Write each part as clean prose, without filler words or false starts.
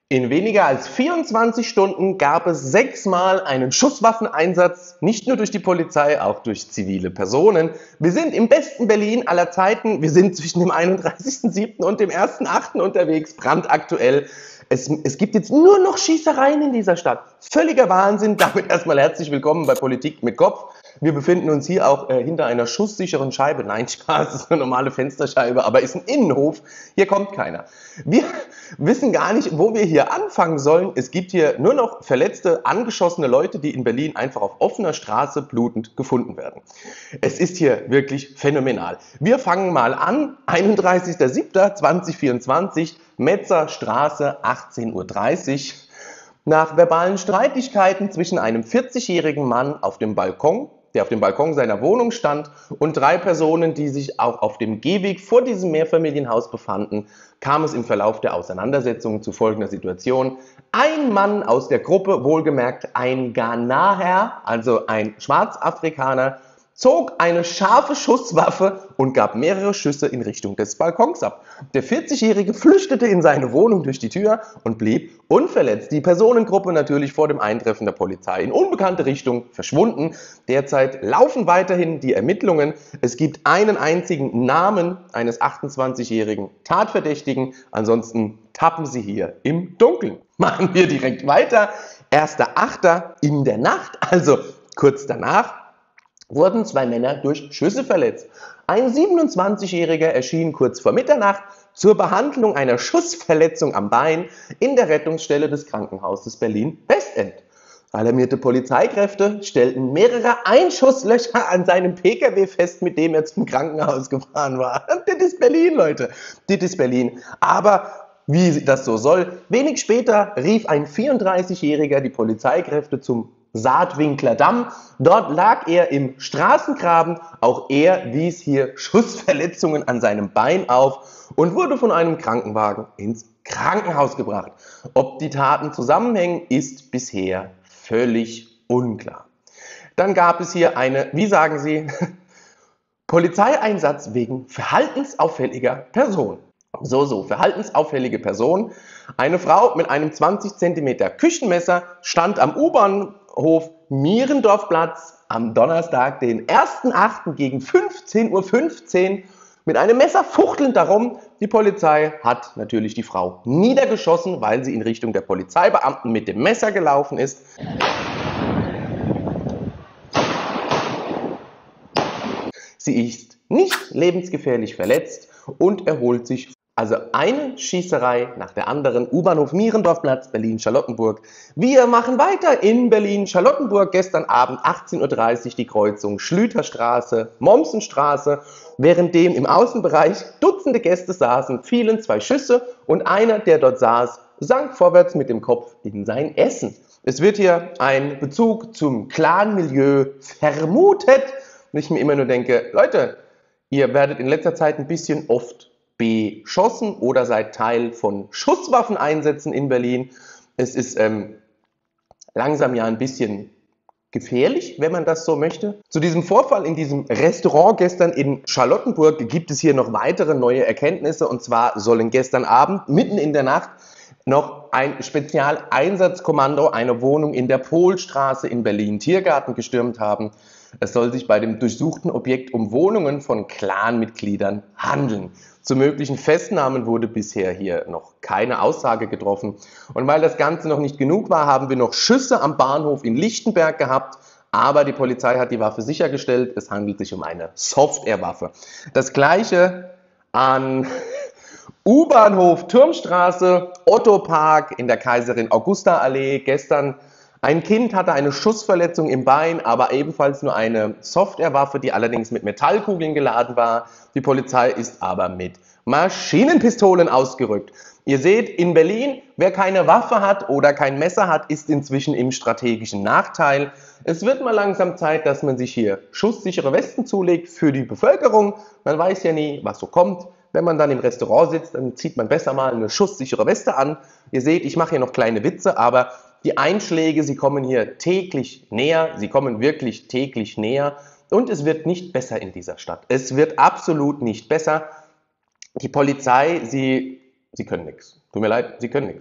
In weniger als 24 Stunden gab es 6-mal einen Schusswaffeneinsatz, nicht nur durch die Polizei, auch durch zivile Personen. Wir sind im besten Berlin aller Zeiten, wir sind zwischen dem 31.07. und dem 1.08. unterwegs, brandaktuell. Es gibt jetzt nur noch Schießereien in dieser Stadt. Völliger Wahnsinn, damit erstmal herzlich willkommen bei Politik mit Kopf. Wir befinden uns hier auch hinter einer schusssicheren Scheibe. Nein, Spaß, das ist eine normale Fensterscheibe, aber ist ein Innenhof. Hier kommt keiner. Wir wissen gar nicht, wo wir hier anfangen sollen. Es gibt hier nur noch verletzte, angeschossene Leute, die in Berlin einfach auf offener Straße blutend gefunden werden. Es ist hier wirklich phänomenal. Wir fangen mal an. 31.07.2024, Metzer Straße, 18:30 Uhr. Nach verbalen Streitigkeiten zwischen einem 40-jährigen Mann auf dem Balkon, der auf dem Balkon seiner Wohnung stand, und 3 Personen, die sich auch auf dem Gehweg vor diesem Mehrfamilienhaus befanden, kam es im Verlauf der Auseinandersetzung zu folgender Situation. Ein Mann aus der Gruppe, wohlgemerkt ein Ghanaer, also ein Schwarzafrikaner, zog eine scharfe Schusswaffe und gab mehrere Schüsse in Richtung des Balkons ab. Der 40-Jährige flüchtete in seine Wohnung durch die Tür und blieb unverletzt. Die Personengruppe natürlich vor dem Eintreffen der Polizei in unbekannte Richtung verschwunden. Derzeit laufen weiterhin die Ermittlungen. Es gibt einen einzigen Namen eines 28-jährigen Tatverdächtigen. Ansonsten tappen sie hier im Dunkeln. Machen wir direkt weiter. 1.08. in der Nacht, also kurz danach, wurden 2 Männer durch Schüsse verletzt. Ein 27-Jähriger erschien kurz vor Mitternacht zur Behandlung einer Schussverletzung am Bein in der Rettungsstelle des Krankenhauses Berlin-Westend. Alarmierte Polizeikräfte stellten mehrere Einschusslöcher an seinem Pkw fest, mit dem er zum Krankenhaus gefahren war. Das ist Berlin, Leute. Das ist Berlin. Aber wie das so soll, wenig später rief ein 34-Jähriger die Polizeikräfte zum Saatwinkler Damm. Dort lag er im Straßengraben. Auch er wies hier Schussverletzungen an seinem Bein auf und wurde von einem Krankenwagen ins Krankenhaus gebracht. Ob die Taten zusammenhängen, ist bisher völlig unklar. Dann gab es hier wie sagen Sie, Polizeieinsatz wegen verhaltensauffälliger Person. Verhaltensauffällige Person. Eine Frau mit einem 20 cm Küchenmesser stand am U-Bahnhof Mierendorfplatz am Donnerstag, den 1.08. gegen 15:15 Uhr mit einem Messer fuchtelnd darum. Die Polizei hat natürlich die Frau niedergeschossen, weil sie in Richtung der Polizeibeamten mit dem Messer gelaufen ist. Sie ist nicht lebensgefährlich verletzt und erholt sich. Also eine Schießerei nach der anderen. U-Bahnhof Mierendorfplatz, Berlin-Charlottenburg. Wir machen weiter in Berlin-Charlottenburg. Gestern Abend 18:30 Uhr die Kreuzung Schlüterstraße, Mommsenstraße. Währenddem im Außenbereich Dutzende Gäste saßen, fielen 2 Schüsse und einer, der dort saß, sank vorwärts mit dem Kopf in sein Essen. Es wird hier ein Bezug zum Clan-Milieu vermutet. Und ich mir immer nur denke, Leute, ihr werdet in letzter Zeit ein bisschen oft beschossen oder seid Teil von Schusswaffeneinsätzen in Berlin. Es ist langsam ja ein bisschen gefährlich, wenn man das so möchte. Zu diesem Vorfall in diesem Restaurant gestern in Charlottenburg gibt es hier noch weitere neue Erkenntnisse. Und zwar sollen gestern Abend, mitten in der Nacht, noch ein Spezialeinsatzkommando eine Wohnung in der Polstraße in Berlin-Tiergarten gestürmt haben. Es soll sich bei dem durchsuchten Objekt um Wohnungen von Clanmitgliedern handeln. Zu möglichen Festnahmen wurde bisher hier noch keine Aussage getroffen. Und weil das Ganze noch nicht genug war, haben wir noch Schüsse am Bahnhof in Lichtenberg gehabt. Aber die Polizei hat die Waffe sichergestellt. Es handelt sich um eine Softwarewaffe. Das Gleiche an U-Bahnhof Turmstraße, Otto-Park in der Kaiserin-Augusta-Allee. Gestern ein Kind hatte eine Schussverletzung im Bein, aber ebenfalls nur eine Softwarewaffe, die allerdings mit Metallkugeln geladen war. Die Polizei ist aber mit Maschinenpistolen ausgerückt. Ihr seht, in Berlin, wer keine Waffe hat oder kein Messer hat, ist inzwischen im strategischen Nachteil. Es wird mal langsam Zeit, dass man sich hier schusssichere Westen zulegt für die Bevölkerung. Man weiß ja nie, was so kommt. Wenn man dann im Restaurant sitzt, dann zieht man besser mal eine schusssichere Weste an. Ihr seht, ich mache hier noch kleine Witze, aber die Einschläge, sie kommen hier täglich näher, sie kommen wirklich täglich näher und es wird nicht besser in dieser Stadt. Es wird absolut nicht besser. Die Polizei, sie können nichts. Tut mir leid, sie können nichts.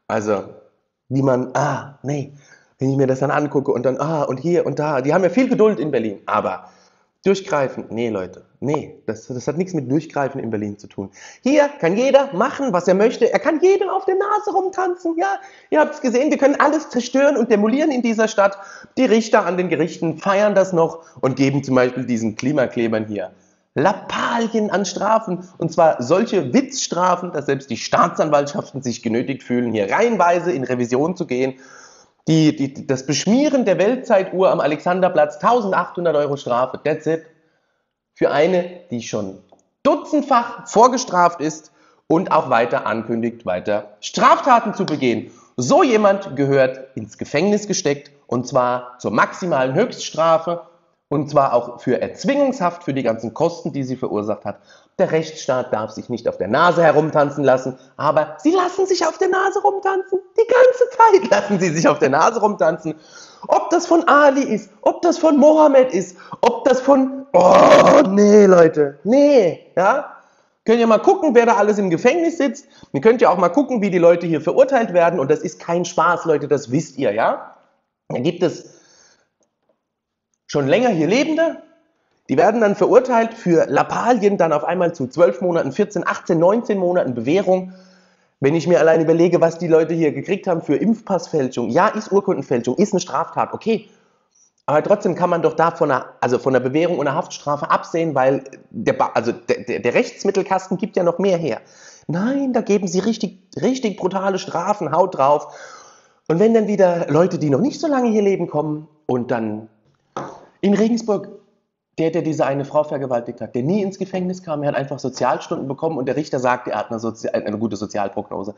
Also, wie man, nee, wenn ich mir das dann angucke und dann, und hier und da, die haben ja viel Geduld in Berlin, aber durchgreifen, nee, Leute, nee, das hat nichts mit Durchgreifen in Berlin zu tun. Hier kann jeder machen, was er möchte, er kann jedem auf der Nase rumtanzen, ja, ihr habt es gesehen, wir können alles zerstören und demolieren in dieser Stadt. Die Richter an den Gerichten feiern das noch und geben zum Beispiel diesen Klimaklebern hier Lappalien an Strafen, und zwar solche Witzstrafen, dass selbst die Staatsanwaltschaften sich genötigt fühlen, hier reihenweise in Revision zu gehen. Das Beschmieren der Weltzeituhr am Alexanderplatz, 1800 Euro Strafe, that's it. Für eine, die schon dutzendfach vorgestraft ist und auch weiter ankündigt, weiter Straftaten zu begehen. So jemand gehört ins Gefängnis gesteckt, und zwar zur maximalen Höchststrafe. Und zwar auch für Erzwingungshaft für die ganzen Kosten, die sie verursacht hat. Der Rechtsstaat darf sich nicht auf der Nase herumtanzen lassen, aber sie lassen sich auf der Nase rumtanzen. Die ganze Zeit lassen sie sich auf der Nase rumtanzen. Ob das von Ali ist, ob das von Mohammed ist, ob das von... Oh, nee, Leute, nee, ja? Könnt ihr mal gucken, wer da alles im Gefängnis sitzt. Ihr könnt ja auch mal gucken, wie die Leute hier verurteilt werden. Und das ist kein Spaß, Leute, das wisst ihr, ja? Da gibt es schon länger hier Lebende, die werden dann verurteilt für Lappalien, dann auf einmal zu 12 Monaten, 14, 18, 19 Monaten Bewährung. Wenn ich mir allein überlege, was die Leute hier gekriegt haben für Impfpassfälschung, ja, ist Urkundenfälschung, ist eine Straftat, okay. Aber trotzdem kann man doch da von einer Bewährung und einer Haftstrafe absehen, weil der Rechtsmittelkasten gibt ja noch mehr her. Nein, da geben sie richtig brutale Strafen, haut drauf. Und wenn dann wieder Leute, die noch nicht so lange hier leben, kommen und dann in Regensburg, der diese eine Frau vergewaltigt hat, der nie ins Gefängnis kam, er hat einfach Sozialstunden bekommen und der Richter sagt, er hat eine gute Sozialprognose.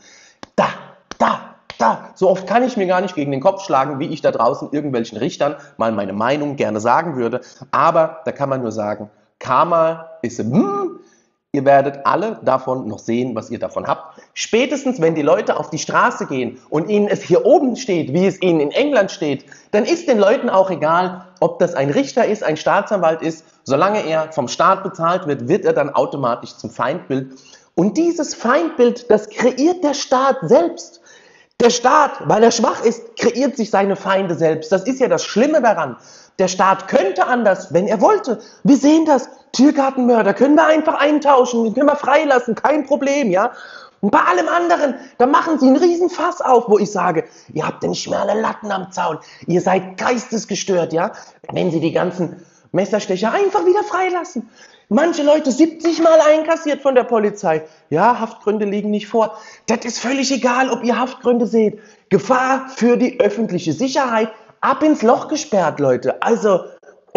So oft kann ich mir gar nicht gegen den Kopf schlagen, wie ich da draußen irgendwelchen Richtern mal meine Meinung gerne sagen würde. Aber da kann man nur sagen, Karma ist ihr werdet alle davon noch sehen, was ihr davon habt. Spätestens, wenn die Leute auf die Straße gehen und ihnen es hier oben steht, wie es ihnen in England steht, dann ist den Leuten auch egal, ob das ein Richter ist, ein Staatsanwalt ist. Solange er vom Staat bezahlt wird, wird er dann automatisch zum Feindbild. Und dieses Feindbild, das kreiert der Staat selbst. Der Staat, weil er schwach ist, kreiert sich seine Feinde selbst. Das ist ja das Schlimme daran. Der Staat könnte anders, wenn er wollte. Wir sehen das. Tiergartenmörder können wir einfach eintauschen, den können wir freilassen, kein Problem, ja. Und bei allem anderen, da machen sie einen riesen Fass auf, wo ich sage, ihr habt den schmale Latten am Zaun, ihr seid geistesgestört, ja. Wenn sie die ganzen Messerstecher einfach wieder freilassen. Manche Leute 70 Mal einkassiert von der Polizei. Ja, Haftgründe liegen nicht vor. Das ist völlig egal, ob ihr Haftgründe seht. Gefahr für die öffentliche Sicherheit. Ab ins Loch gesperrt, Leute. Also,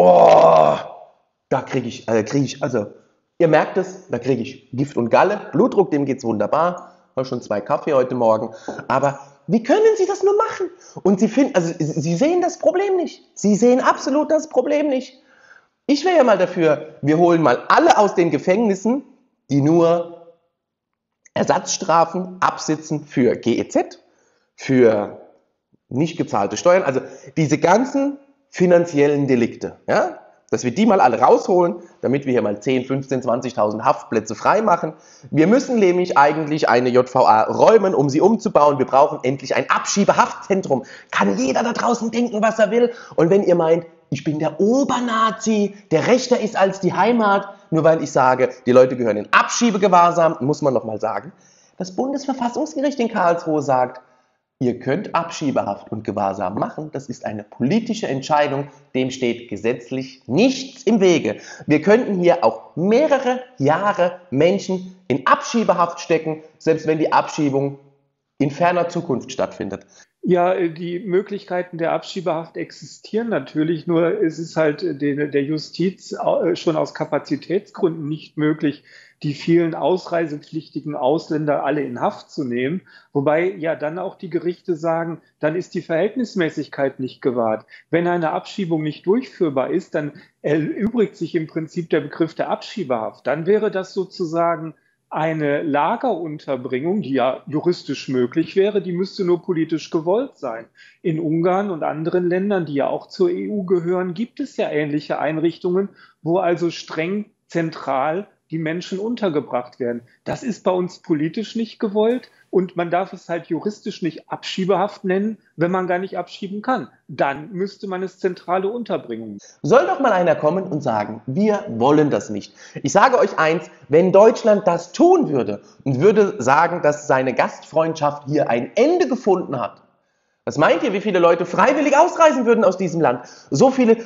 da kriege ich, ihr merkt es, da kriege ich Gift und Galle. Blutdruck, dem geht's wunderbar. Habe schon 2 Kaffee heute Morgen. Aber wie können Sie das nur machen? Und Sie sehen das Problem nicht. Sie sehen absolut das Problem nicht. Ich wäre ja mal dafür, wir holen mal alle aus den Gefängnissen, die nur Ersatzstrafen absitzen für GEZ, für nicht gezahlte Steuern, also diese ganzen finanziellen Delikte, ja, dass wir die mal alle rausholen, damit wir hier mal 10, 15, 20.000 Haftplätze frei machen. Wir müssen nämlich eigentlich eine JVA räumen, um sie umzubauen. Wir brauchen endlich ein Abschiebehaftzentrum. Kann jeder da draußen denken, was er will. Und wenn ihr meint, ich bin der Obernazi, der rechter ist als die Heimat, nur weil ich sage, die Leute gehören in Abschiebegewahrsam, muss man nochmal sagen. Das Bundesverfassungsgericht in Karlsruhe sagt, ihr könnt Abschiebehaft und Gewahrsam machen, das ist eine politische Entscheidung, dem steht gesetzlich nichts im Wege. Wir könnten hier auch mehrere Jahre Menschen in Abschiebehaft stecken, selbst wenn die Abschiebung in ferner Zukunft stattfindet. Ja, die Möglichkeiten der Abschiebehaft existieren natürlich, nur es ist halt der Justiz schon aus Kapazitätsgründen nicht möglich, die vielen ausreisepflichtigen Ausländer alle in Haft zu nehmen. Wobei ja dann auch die Gerichte sagen, dann ist die Verhältnismäßigkeit nicht gewahrt. Wenn eine Abschiebung nicht durchführbar ist, dann erübrigt sich im Prinzip der Begriff der Abschiebehaft. Dann wäre das sozusagen eine Lagerunterbringung, die ja juristisch möglich wäre, die müsste nur politisch gewollt sein. In Ungarn und anderen Ländern, die ja auch zur EU gehören, gibt es ja ähnliche Einrichtungen, wo also streng zentral die Menschen untergebracht werden. Das ist bei uns politisch nicht gewollt und man darf es halt juristisch nicht Abschiebehaft nennen, wenn man gar nicht abschieben kann. Dann müsste man es zentrale Unterbringung. Soll doch mal einer kommen und sagen, wir wollen das nicht. Ich sage euch eins, wenn Deutschland das tun würde und würde sagen, dass seine Gastfreundschaft hier ein Ende gefunden hat, was meint ihr, wie viele Leute freiwillig ausreisen würden aus diesem Land? So viele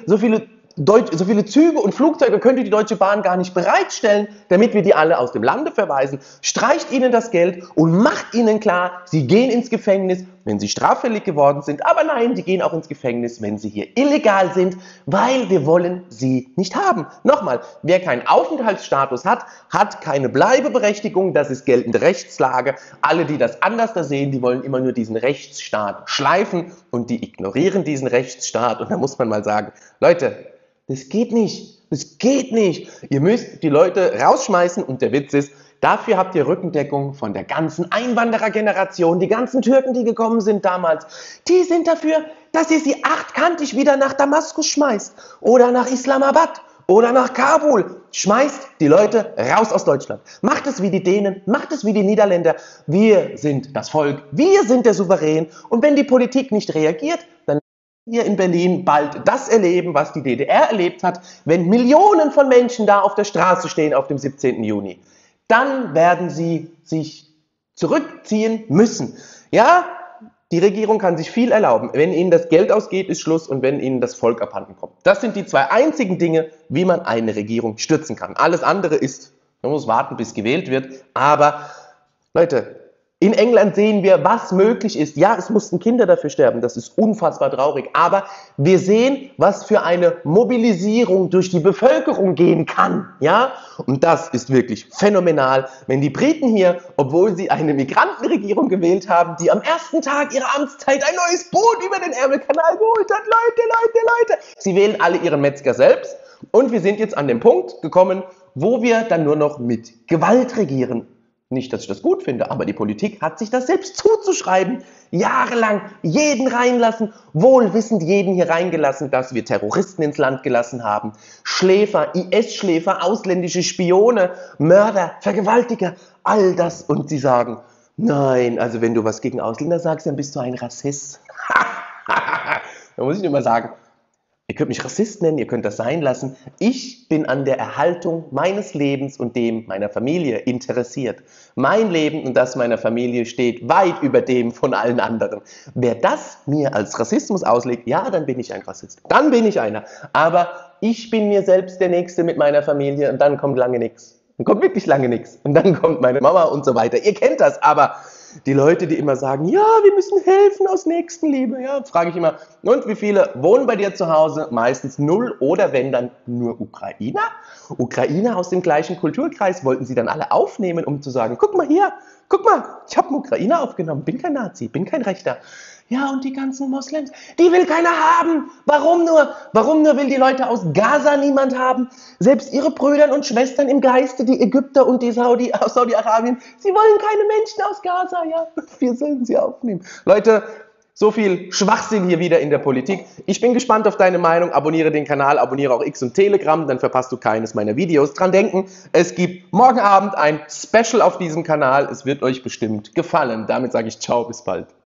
Züge und Flugzeuge könnte die Deutsche Bahn gar nicht bereitstellen, damit wir die alle aus dem Lande verweisen. Streicht ihnen das Geld und macht ihnen klar, sie gehen ins Gefängnis, wenn sie straffällig geworden sind. Aber nein, die gehen auch ins Gefängnis, wenn sie hier illegal sind, weil wir wollen sie nicht haben. Nochmal, wer keinen Aufenthaltsstatus hat, hat keine Bleibeberechtigung. Das ist geltende Rechtslage. Alle, die das anders da sehen, die wollen immer nur diesen Rechtsstaat schleifen und die ignorieren diesen Rechtsstaat. Und da muss man mal sagen, Leute, das geht nicht. Das geht nicht. Ihr müsst die Leute rausschmeißen und der Witz ist, dafür habt ihr Rückendeckung von der ganzen Einwanderergeneration, die ganzen Türken, die gekommen sind damals. Die sind dafür, dass ihr sie achtkantig wieder nach Damaskus schmeißt oder nach Islamabad oder nach Kabul. Schmeißt die Leute raus aus Deutschland. Macht es wie die Dänen, macht es wie die Niederländer. Wir sind das Volk, wir sind der Souverän und wenn die Politik nicht reagiert, dann hier in Berlin bald das erleben, was die DDR erlebt hat, wenn Millionen von Menschen da auf der Straße stehen auf dem 17. Juni. Dann werden sie sich zurückziehen müssen. Ja, die Regierung kann sich viel erlauben. Wenn ihnen das Geld ausgeht, ist Schluss und wenn ihnen das Volk abhanden kommt. Das sind die zwei einzigen Dinge, wie man eine Regierung stützen kann. Alles andere ist, man muss warten, bis gewählt wird. Aber Leute, in England sehen wir, was möglich ist. Ja, es mussten Kinder dafür sterben, das ist unfassbar traurig. Aber wir sehen, was für eine Mobilisierung durch die Bevölkerung gehen kann. Ja, und das ist wirklich phänomenal, wenn die Briten hier, obwohl sie eine Migrantenregierung gewählt haben, die am ersten Tag ihrer Amtszeit ein neues Boot über den Ärmelkanal geholt hat. Leute. Sie wählen alle ihren Metzger selbst. Und wir sind jetzt an dem Punkt gekommen, wo wir dann nur noch mit Gewalt regieren. Nicht, dass ich das gut finde, aber die Politik hat sich das selbst zuzuschreiben. Jahrelang jeden reinlassen, wohlwissend jeden hier reingelassen, dass wir Terroristen ins Land gelassen haben. Schläfer, IS-Schläfer, ausländische Spione, Mörder, Vergewaltiger, all das. Und sie sagen, nein, also wenn du was gegen Ausländer sagst, dann bist du ein Rassist. Da muss ich immer sagen, ihr könnt mich Rassist nennen, ihr könnt das sein lassen. Ich bin an der Erhaltung meines Lebens und dem meiner Familie interessiert. Mein Leben und das meiner Familie steht weit über dem von allen anderen. Wer das mir als Rassismus auslegt, ja, dann bin ich ein Rassist. Dann bin ich einer. Aber ich bin mir selbst der Nächste mit meiner Familie und dann kommt lange nichts. Dann kommt wirklich lange nichts. Und dann kommt meine Mama und so weiter. Ihr kennt das, aber die Leute, die immer sagen, ja, wir müssen helfen aus Nächstenliebe, ja, frage ich immer, und wie viele wohnen bei dir zu Hause? Meistens 0 oder wenn dann nur Ukrainer? Ukrainer aus dem gleichen Kulturkreis wollten sie dann alle aufnehmen, um zu sagen, guck mal hier, guck mal, ich habe einen Ukrainer aufgenommen, bin kein Nazi, bin kein Rechter. Ja, und die ganzen Moslems, die will keiner haben. Warum nur? Warum nur will die Leute aus Gaza niemand haben? Selbst ihre Brüder und Schwestern im Geiste, die Ägypter und die aus Saudi-Arabien, sie wollen keine Menschen aus Gaza. Ja, wir sollen sie aufnehmen. Leute, so viel Schwachsinn hier wieder in der Politik. Ich bin gespannt auf deine Meinung. Abonniere den Kanal, abonniere auch X und Telegram, dann verpasst du keines meiner Videos. Dran denken, es gibt morgen Abend ein Special auf diesem Kanal. Es wird euch bestimmt gefallen. Damit sage ich ciao, bis bald.